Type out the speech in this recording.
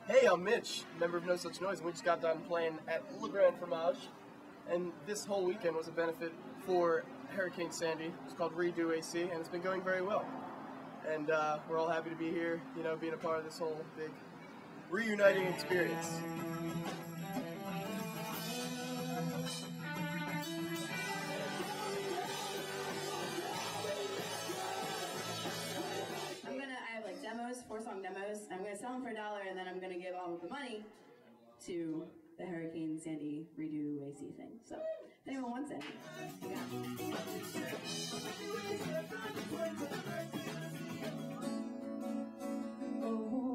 Hey, I'm Mitch, member of No Such Noise, and we just got done playing at Le Grand Fromage. And this whole weekend was a benefit for Hurricane Sandy. It's called Redo AC, and it's been going very well. And we're all happy to be here, you know, being a part of this whole big reuniting experience. I have like demos, 4-song demos, and I'm gonna sell them for $1, and then I'm gonna give all of the money to the Hurricane Sandy Redo AC thing. So, if anyone wants any, you got it. Oh.